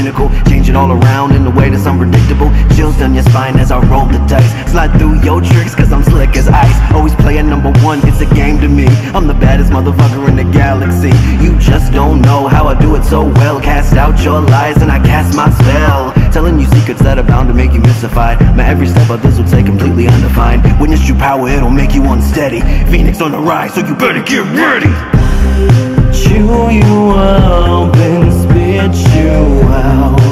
pinnacle. Change it all around in a way that's unpredictable. Chills down your spine as I roll the dice. Slide through your tricks cause I'm slick as ice. Always playing number one, it's a game to me. I'm the baddest motherfucker in the galaxy. You just don't know how I do it so well. Cast out your lies and I cast my spell. Telling you secrets that are bound to make you mystified. My every step of this would say completely undefined. Witness true power, it'll make you unsteady. Phoenix on the rise, so you better get ready. Chew you up and spit you out.